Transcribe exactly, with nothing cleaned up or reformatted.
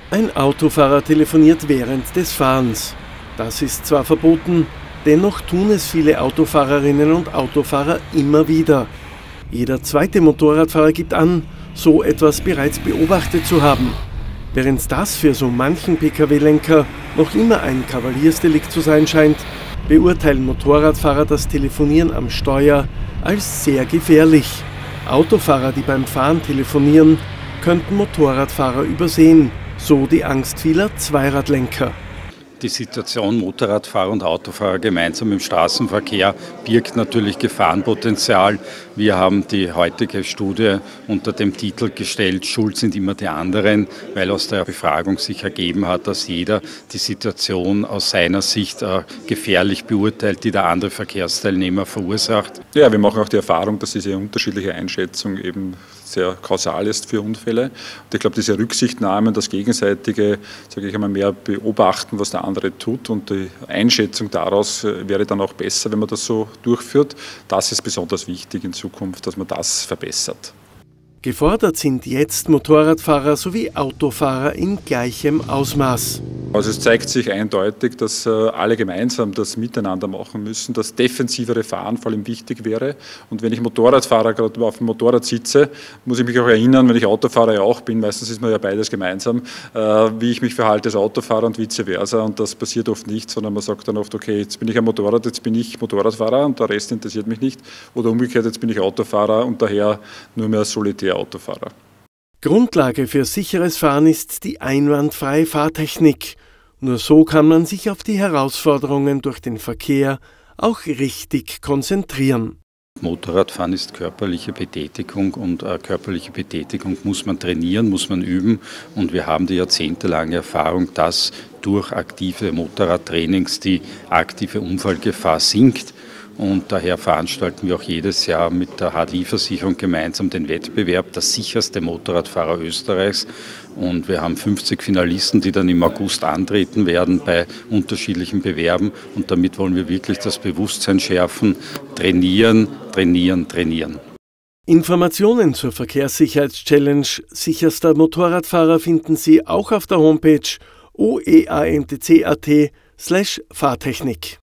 Ein Autofahrer telefoniert während des Fahrens. Das ist zwar verboten, dennoch tun es viele Autofahrerinnen und Autofahrer immer wieder. Jeder zweite Motorradfahrer gibt an, so etwas bereits beobachtet zu haben. Während das für so manchen P K W-Lenker noch immer ein Kavaliersdelikt zu sein scheint, beurteilen Motorradfahrer das Telefonieren am Steuer als sehr gefährlich. Autofahrer, die beim Fahren telefonieren, könnten Motorradfahrer übersehen, so die Angst vieler Zweiradlenker. Die Situation Motorradfahrer und Autofahrer gemeinsam im Straßenverkehr birgt natürlich Gefahrenpotenzial. Wir haben die heutige Studie unter dem Titel gestellt, Schuld sind immer die anderen, weil aus der Befragung sich ergeben hat, dass jeder die Situation aus seiner Sicht gefährlich beurteilt, die der andere Verkehrsteilnehmer verursacht. Ja, wir machen auch die Erfahrung, dass diese unterschiedliche Einschätzung eben sehr kausal ist für Unfälle. Und ich glaube, diese Rücksichtnahme, das gegenseitige, sage ich einmal, mehr beobachten, was der andere tut und die Einschätzung daraus wäre dann auch besser, wenn man das so durchführt. Das ist besonders wichtig in Zukunft, dass man das verbessert. Gefordert sind jetzt Motorradfahrer sowie Autofahrer in gleichem Ausmaß. Also es zeigt sich eindeutig, dass alle gemeinsam das miteinander machen müssen, dass defensivere Fahren vor allem wichtig wäre. Und wenn ich Motorradfahrer gerade auf dem Motorrad sitze, muss ich mich auch erinnern, wenn ich Autofahrer ja auch bin, meistens ist man ja beides gemeinsam, wie ich mich verhalte als Autofahrer und vice versa. Und das passiert oft nicht, sondern man sagt dann oft, okay, jetzt bin ich am Motorrad, jetzt bin ich Motorradfahrer und der Rest interessiert mich nicht. Oder umgekehrt, jetzt bin ich Autofahrer und daher nur mehr solitär Autofahrer. Grundlage für sicheres Fahren ist die einwandfreie Fahrtechnik. Nur so kann man sich auf die Herausforderungen durch den Verkehr auch richtig konzentrieren. Motorradfahren ist körperliche Betätigung und äh, körperliche Betätigung muss man trainieren, muss man üben und wir haben die jahrzehntelange Erfahrung, dass durch aktive Motorradtrainings die aktive Unfallgefahr sinkt. Und daher veranstalten wir auch jedes Jahr mit der H D I-Versicherung gemeinsam den Wettbewerb, der sicherste Motorradfahrer Österreichs. Und wir haben fünfzig Finalisten, die dann im August antreten werden bei unterschiedlichen Bewerben. Und damit wollen wir wirklich das Bewusstsein schärfen, trainieren, trainieren, trainieren. Informationen zur Verkehrssicherheitschallenge Sicherster Motorradfahrer finden Sie auch auf der Homepage o e a m t c punkt a t slash Fahrtechnik.